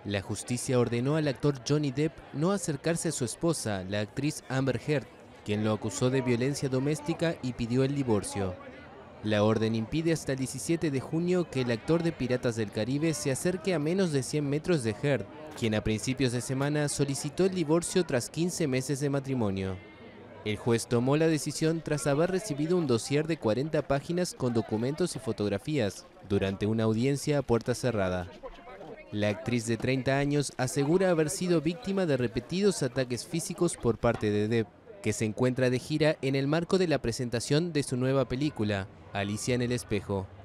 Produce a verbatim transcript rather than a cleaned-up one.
La justicia ordenó al actor Johnny Depp no acercarse a su esposa, la actriz Amber Heard, quien lo acusó de violencia doméstica y pidió el divorcio. La orden impide hasta el diecisiete de junio que el actor de Piratas del Caribe se acerque a menos de cien metros de Heard, quien a principios de semana solicitó el divorcio tras quince meses de matrimonio. El juez tomó la decisión tras haber recibido un dossier de cuarenta páginas con documentos y fotografías durante una audiencia a puerta cerrada. La actriz de treinta años asegura haber sido víctima de repetidos ataques físicos por parte de Depp, que se encuentra de gira en el marco de la presentación de su nueva película, Alicia en el espejo.